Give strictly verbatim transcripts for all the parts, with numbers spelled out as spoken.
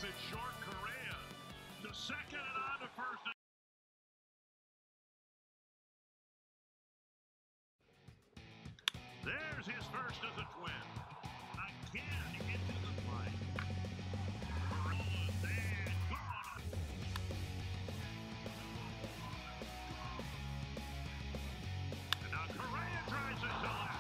it short. Correa to second and on to first. There's his first as a Twin. Again into the play. Corrales and gone. And now Correa tries it to left.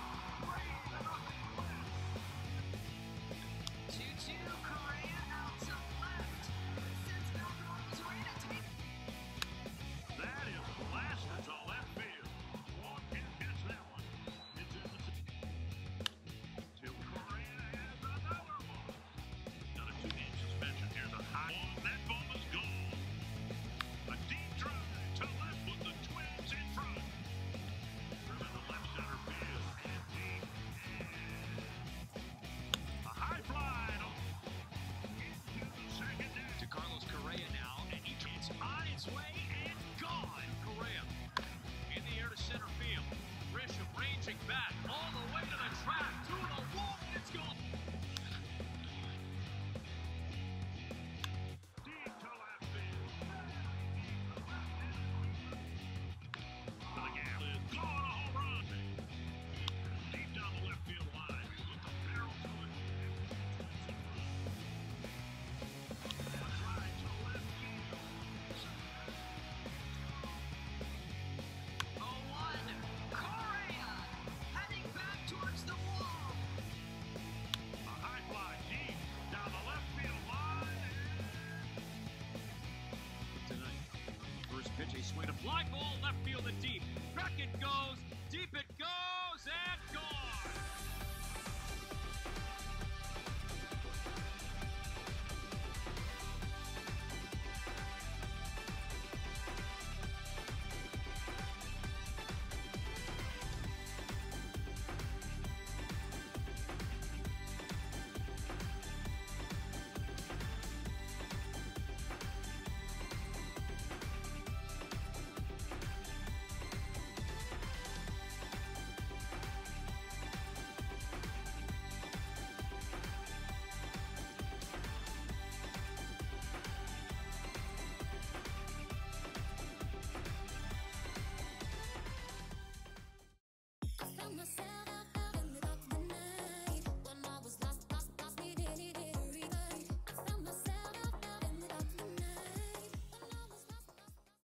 two two, Correa out to left. Sends Carlos Correa to be. That is blasted to left field. Wong can't catch that one. It's in the to Correa has another one. Another two-game suspension. Here's a high ball. That ball is gone. A deep drive to left with the Twins in front. Driven to left center field and deep. A high fly into the second deck. To Carlos Correa now, and he gets on its way and gone. Correa in the air to center field. Grisham ranging back all the way to the track, to the wall. It's gone. Deep to left field. Again, it's gone, a home run. Deep down the left field line. With the barrel to it. A try to left field. oh one, Correa heading back towards the wall. A high fly deep down the left field line. Tonight, first pitch, a swing, a fly ball, left field and deep. Back it goes, deep it goes, and gone. Found myself